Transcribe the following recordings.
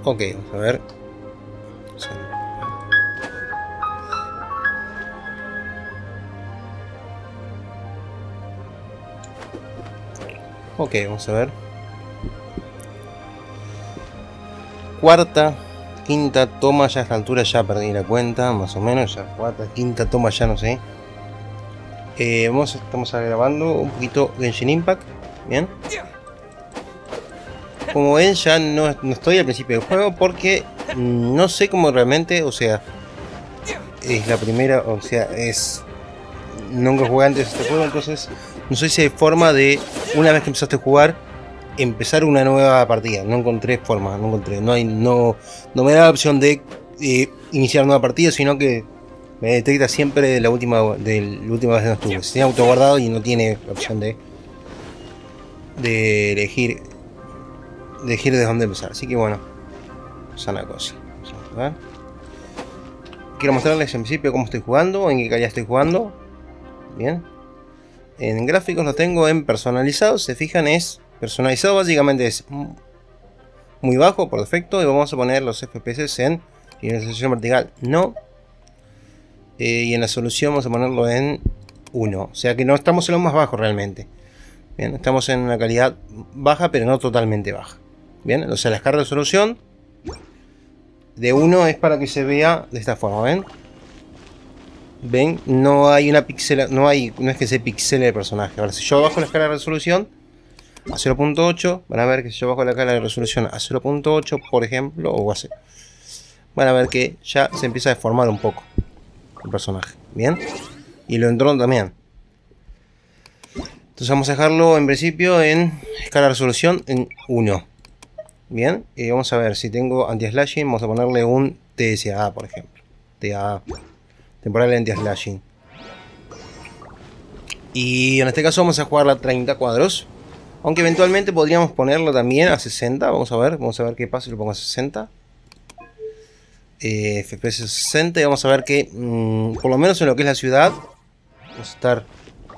Ok, vamos a ver. Ok, vamos a ver. Cuarta, quinta toma, ya a esta altura ya perdí la cuenta, más o menos. Ya cuarta, quinta toma, ya no sé. Estamos grabando un poquito Genshin Impact. Bien. Como ven, ya no estoy al principio del juego porque no sé cómo realmente, o sea, es la primera, o sea, nunca jugué antes este juego, entonces no sé si hay forma de, una vez que empezaste a jugar, empezar una nueva partida. No encontré forma, no me da la opción de iniciar nueva partida, sino que me detecta siempre de la última vez que no estuve. Se tiene auto guardado y no tiene la opción de elegir de dónde empezar. Así que bueno, es una cosa. Vamos a ver. Quiero mostrarles en principio cómo estoy jugando, en qué calidad estoy jugando. Bien. En gráficos lo tengo en personalizado. Se fijan, es personalizado, básicamente es muy bajo por defecto. Y vamos a poner los FPS en finalización vertical, no. Y en la solución vamos a ponerlo en 1. O sea que no estamos en lo más bajo realmente. Bien, estamos en una calidad baja, pero no totalmente baja. Bien, o sea, la escala de resolución de 1 es para que se vea de esta forma, ¿ven? ¿Ven? No hay una pixela, no es que se pixele el personaje. Ahora, si yo bajo la escala de resolución a 0.8, van a ver que si yo bajo la escala de resolución a 0.8, por ejemplo, o así, van a ver que ya se empieza a deformar un poco el personaje, ¿bien? Y lo entorno también. Entonces vamos a dejarlo en principio en escala de resolución en 1. Bien, y vamos a ver si tengo anti-slashing. Vamos a ponerle un TSA, por ejemplo. TA, temporal anti-slashing. Y en este caso vamos a jugar a 30 cuadros. Aunque eventualmente podríamos ponerlo también a 60. Vamos a ver qué pasa si lo pongo a 60. FPS 60. Y vamos a ver que, por lo menos en lo que es la ciudad, vamos a estar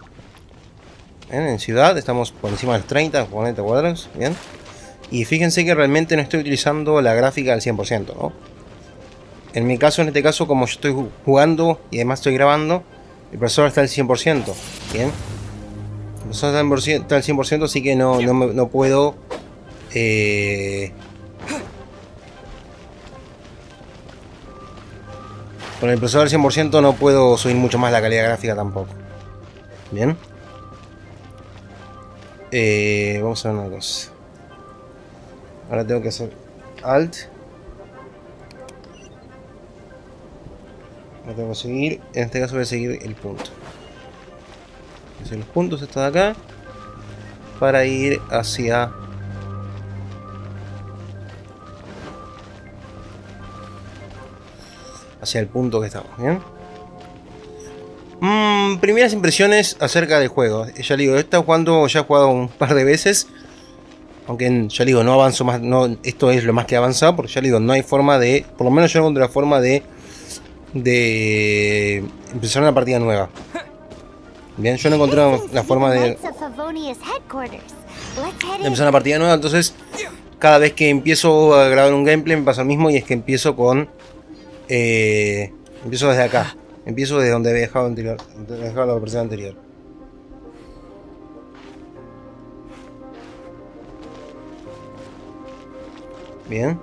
en ciudad. Estamos por encima de los 40 cuadros. Bien. Y fíjense que realmente no estoy utilizando la gráfica al 100%, ¿no? En mi caso, en este caso, como yo estoy jugando y además estoy grabando, el procesador está al 100%. Bien. El procesador está al 100%, así que no puedo... Con el procesador al 100% no puedo subir mucho más la calidad gráfica tampoco. Bien. Vamos a ver una cosa. Ahora tengo que hacer Alt. Ahora tengo que seguir. En este caso voy a seguir el punto. Voy a hacer los puntos estos de acá. Para ir hacia... hacia el punto que estamos. Bien. Primeras impresiones acerca del juego. Ya digo, ya he jugado un par de veces. Aunque ya digo, no avanzo más, esto es lo más que he avanzado, porque ya digo, no hay forma de, por lo menos yo no encontré la forma de empezar una partida nueva. Bien, yo no encontré la forma de empezar una partida nueva, entonces cada vez que empiezo a grabar un gameplay me pasa lo mismo, y es que empiezo empiezo desde acá, empiezo desde donde había dejado la versión anterior. Bien.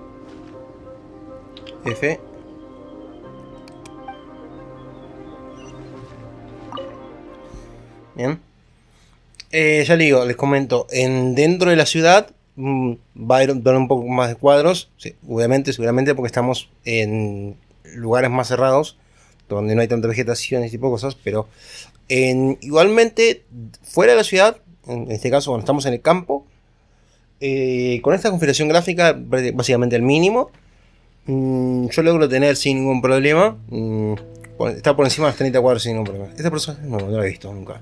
F. Bien. Ya digo, les comento. Dentro de la ciudad va a haber un poco más de cuadros. Sí, obviamente, seguramente porque estamos en lugares más cerrados, donde no hay tanta vegetación y ese tipo de cosas. Pero igualmente, fuera de la ciudad, en este caso cuando estamos en el campo, con esta configuración gráfica, básicamente el mínimo, yo logro tener sin ningún problema, estar por encima de los 30 cuadros sin ningún problema. Esta persona no lo he visto nunca.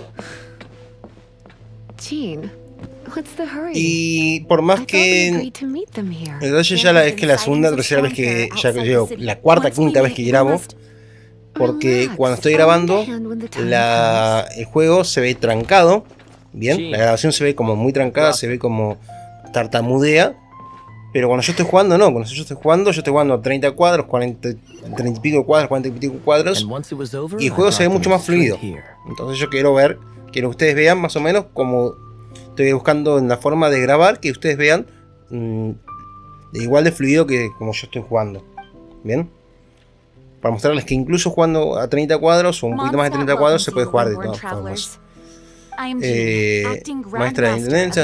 Y por más que el detalle ya es que la segunda, tercera vez que ya llevo, la cuarta, quinta vez que grabo, porque cuando estoy grabando el juego se ve trancado. Bien, la grabación se ve como muy trancada, se ve como tartamudea. Pero cuando yo estoy jugando, no. Cuando yo estoy jugando a 30 cuadros, 40, 30 y pico cuadros, 40 y pico cuadros. Y el juego se ve mucho más fluido. Entonces yo quiero que ustedes vean más o menos como estoy buscando en la forma de grabar, que ustedes vean de igual de fluido que como yo estoy jugando. Bien. Para mostrarles que incluso jugando a 30 cuadros o un poquito más de 30 cuadros se puede jugar de todas formas. Maestra de intendencia,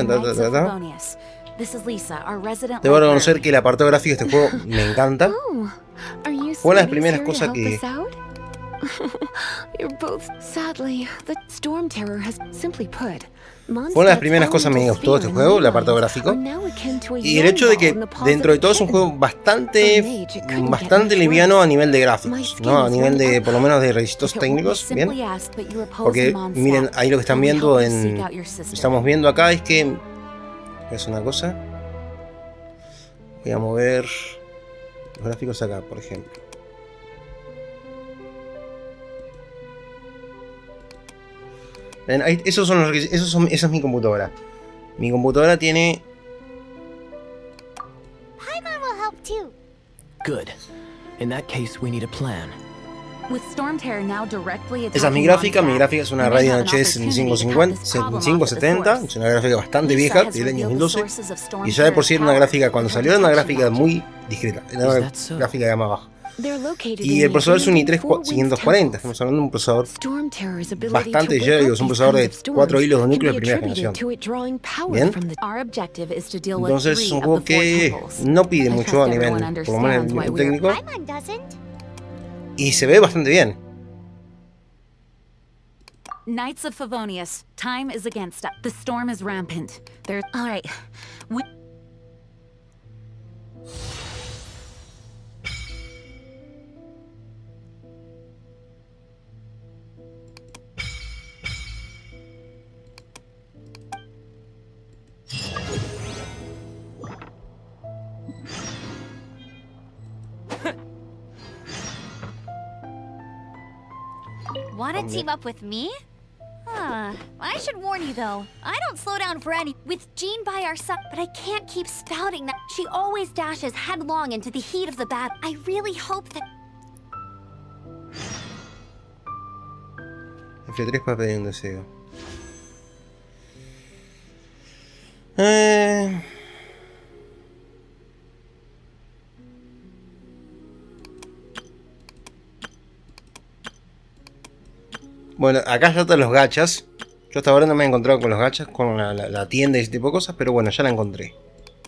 Debo reconocer que el apartado gráfico de este juego me encanta. Fue una de las primeras cosas que... Fue una de las primeras cosas que me gustó de este juego, el apartado gráfico. Y el hecho de que dentro de todo es un juego bastante liviano a nivel de gráficos, ¿no? A nivel de, por lo menos, de requisitos técnicos, ¿bien? Porque miren, ahí lo que están viendo estamos viendo acá es que... Es una cosa. Voy a mover los gráficos acá, por ejemplo. Ven, ahí, esa es mi computadora. Mi computadora tiene... Good. In that case, we need a plan. Esa es mi gráfica es una Radeon HD 7570, es una gráfica bastante vieja, del año 2012, y ya de por sí era una gráfica, cuando salió era una gráfica muy discreta, era una gráfica de gama baja. Y el procesador es un i3 540, estamos hablando de un procesador bastante llegado, es un procesador de 4 hilos de núcleo de primera generación. Bien, entonces es un juego que no pide mucho a nivel, por lo menos a nivel técnico. Y se ve bastante bien. Knights of Favonius, time is against us. The storm is rampant. All right. Wanna team up with me? I should warn you though, I don't slow down for any. With Jean by our side, but I can't keep spouting that. She always dashes headlong into the heat of the battle. I really hope that... F3 para pedir un deseo. Bueno, acá ya están los gachas. Yo hasta ahora no me he encontrado con los gachas, con la tienda y ese tipo de cosas, pero bueno, ya la encontré.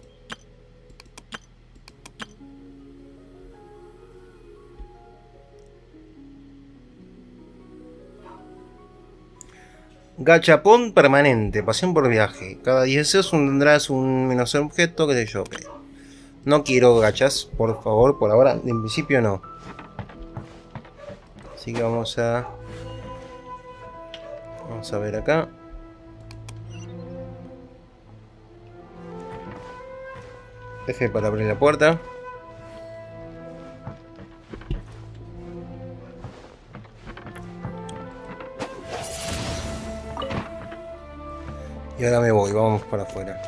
Gachapón permanente, pasión por viaje. Cada 10 deseos tendrás un menos objeto, qué sé yo. Okay. No quiero gachas, por favor, por ahora, en principio no. Así que vamos a ver acá. F para abrir la puerta. Y ahora me voy, vamos para afuera.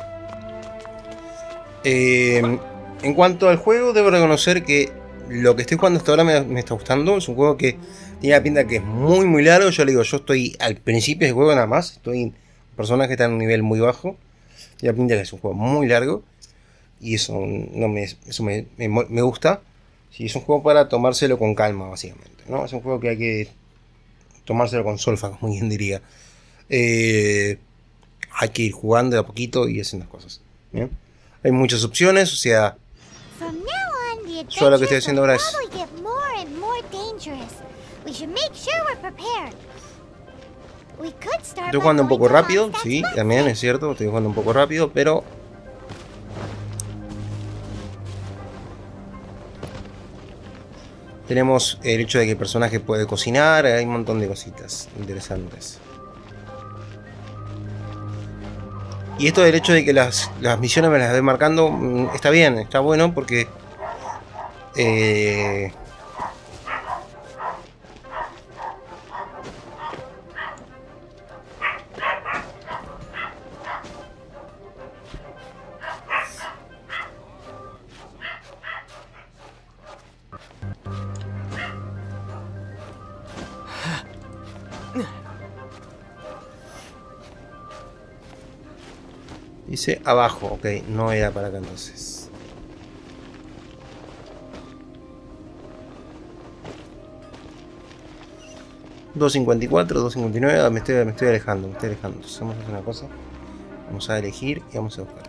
En cuanto al juego, debo reconocer que lo que estoy jugando hasta ahora me está gustando. Es un juego que tiene la pinta que es muy largo. Yo le digo, yo estoy al principio del juego nada más. Estoy en personas que están en un nivel muy bajo. Tiene la pinta que es un juego muy largo. Y eso me gusta. Sí, es un juego para tomárselo con calma, básicamente, ¿no? Es un juego que hay que tomárselo con solfa, como quien diría. Hay que ir jugando de a poquito y haciendo las cosas. ¿Bien? Hay muchas opciones, o sea... Yo lo que estoy haciendo ahora es... Estoy jugando un poco rápido, sí, también es cierto, estoy jugando un poco rápido, pero... Tenemos el hecho de que el personaje puede cocinar, hay un montón de cositas interesantes. Y esto del hecho de que las misiones me las voy marcando, está bien, está bueno porque... Dice abajo, ok, no era para acá entonces. $2.54, $2.59, me estoy alejando, Entonces vamos a hacer una cosa. Vamos a elegir y vamos a buscar.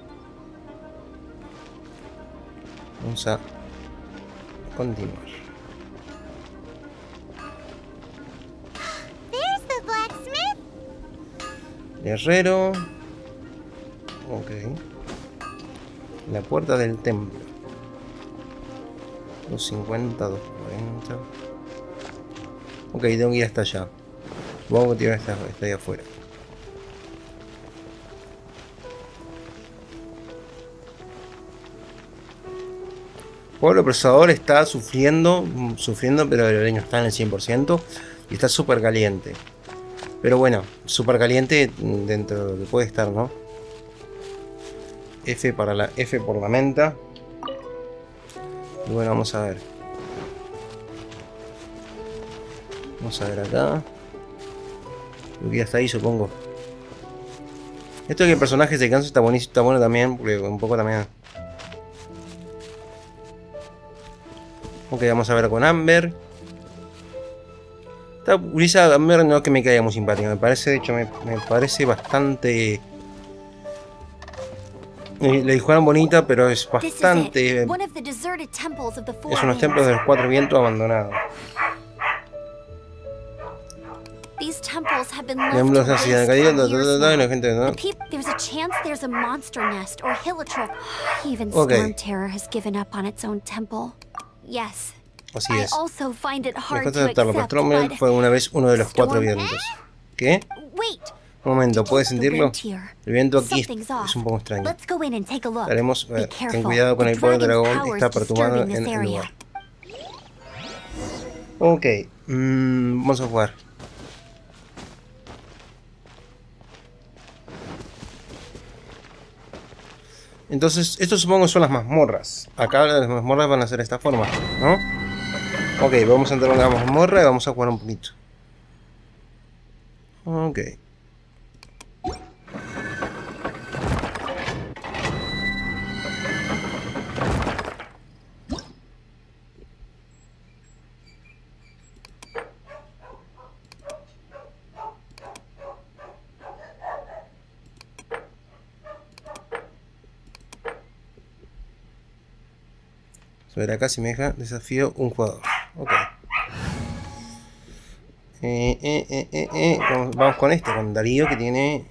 Vamos a continuar. Guerrero. Ok. La puerta del templo. 250, 240. Ok, tengo que ir hasta allá. Vamos a tirar esta ahí afuera. Pueblo Procesador está sufriendo, pero el leño está en el 100% y está súper caliente. Pero bueno, súper caliente dentro de lo que puede estar, ¿no? F por la menta. Y bueno, vamos a ver. Vamos a ver acá. Lo que ya está ahí, supongo. Esto de que el personaje se cansa está buenísimo, está bueno también, porque un poco también. Ok, vamos a ver con Amber. Esta Amber no es que me caiga muy simpática, me parece, de hecho, me parece bastante. Le dijeron bonita, pero es bastante. Es unos templos de los 4 vientos abandonados. Templos así de caído, la gente, ¿no? There's a chance there's a monster nest or Hilitrop. Even Okay. Storm Terror has given up on its own temple. Yes. Así I es. also find it Me hard cuesta to aceptarlo, accept, Pastromel but... fue una vez uno de los 4 vientos. ¿Qué? Wait. Un momento, Did you ¿puedes know the sentirlo? wind here? El viento aquí Something's es off. un poco extraño. Let's go in and take a look. Haremos, Be ten careful. cuidado con The el poder dragon's dragón, power está is perturbando disturbing en this el area. lugar. Ok, vamos a jugar. Entonces, esto supongo que son las mazmorras. Acá las mazmorras van a ser de esta forma, ¿no? Ok, vamos a entrar en la mazmorra y vamos a jugar un poquito. Ok. Sobre acá si me deja desafío un jugador. Ok. Vamos con este, con Darío, que tiene...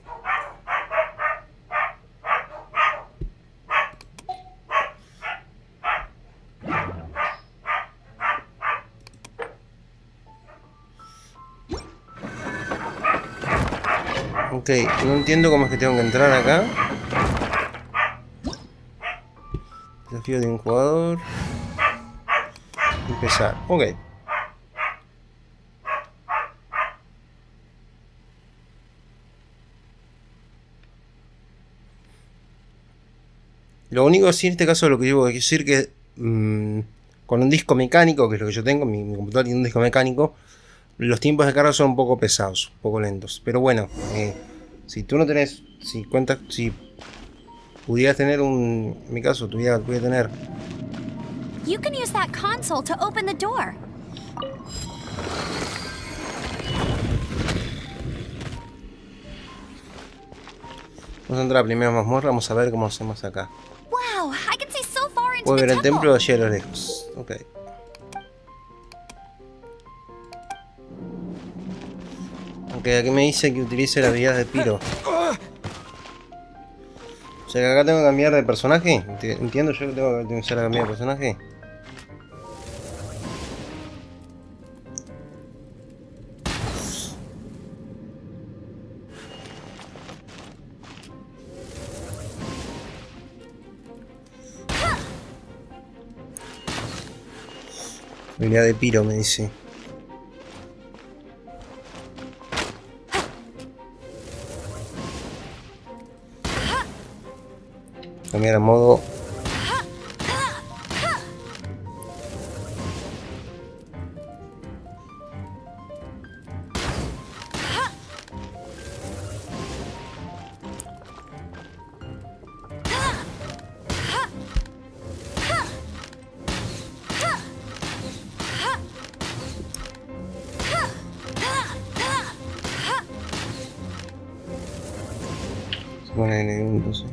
Ok, no entiendo cómo es que tengo que entrar acá. Desafío de un jugador. Empezar, ok. Lo único sí en este caso lo que yo voy a decir que con un disco mecánico, que es lo que yo tengo, mi computador tiene un disco mecánico, los tiempos de carga son un poco pesados, un poco lentos. Pero bueno, si tú no tenés, si pudieras tener en mi caso, pudiera tener. You can use that console to open the door. Vamos a entrar a la primera mazmorra, vamos a ver cómo hacemos acá. Wow, I can see so far into Puedo the ver el templo temple. de allí a lo lejos. Ok. Aunque aquí me dice que utilice la habilidad de Piro. O sea que acá tengo que cambiar de personaje. Entiendo yo que tengo que utilizar a cambiar de personaje. Habilidad de Piro me dice. Cambiar a modo. Bueno, entonces.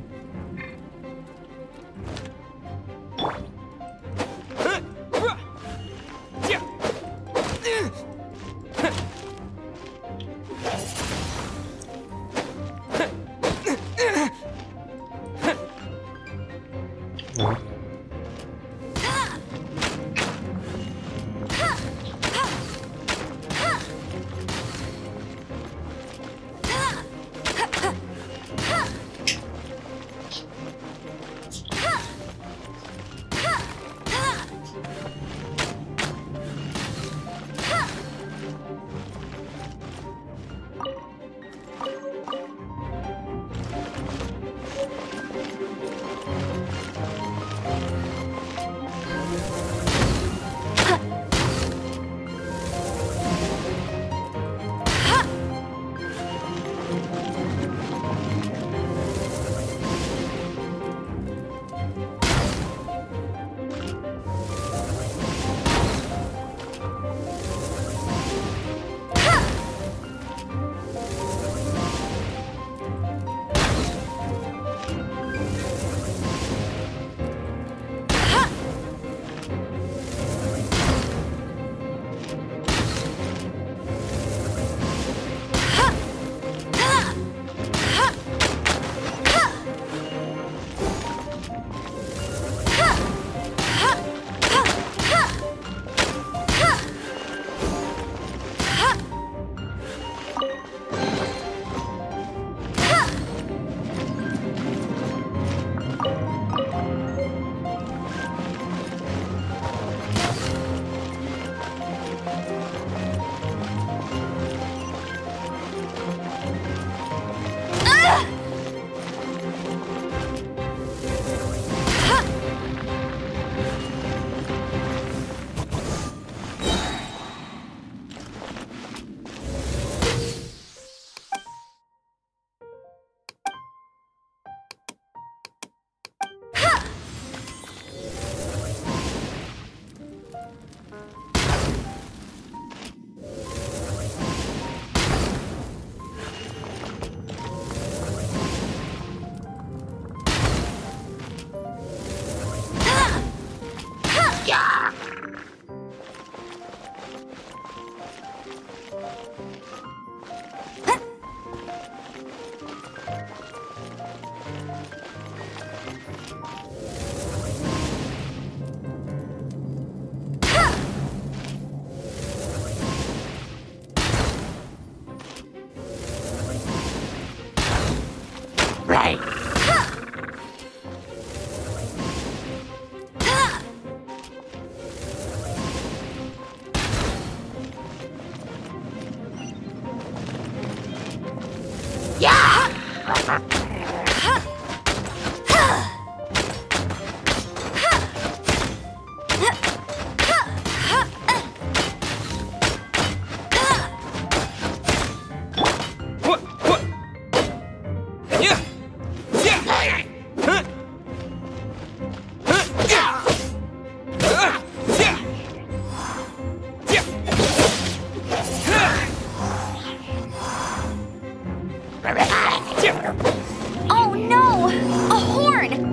Oh no! A horn!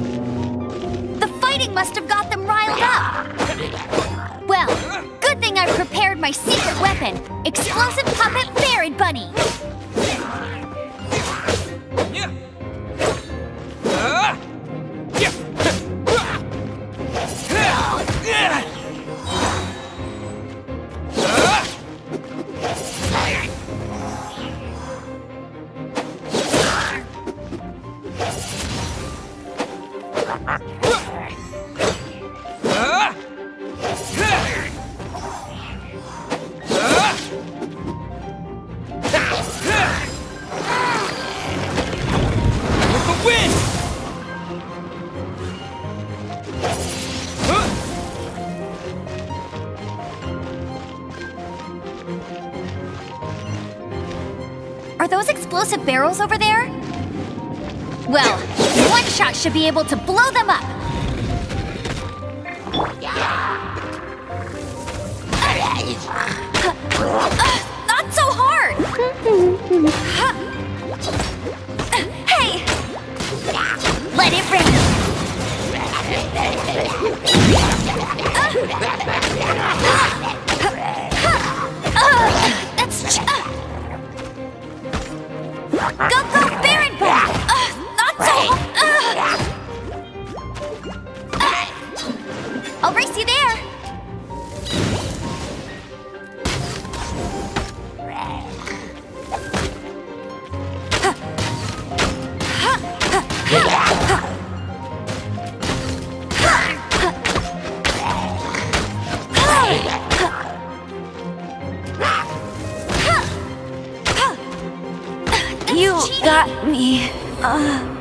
The fighting must have got them riled up. Well, good thing I've prepared my secret weapon, Explosive Puppet Buried Bunny. Are those explosive barrels over there? Well, one shot should be able to blow them up. Not so hard! Hey! Go, go, Baron Ball! Not so... I'll race you there! You got me.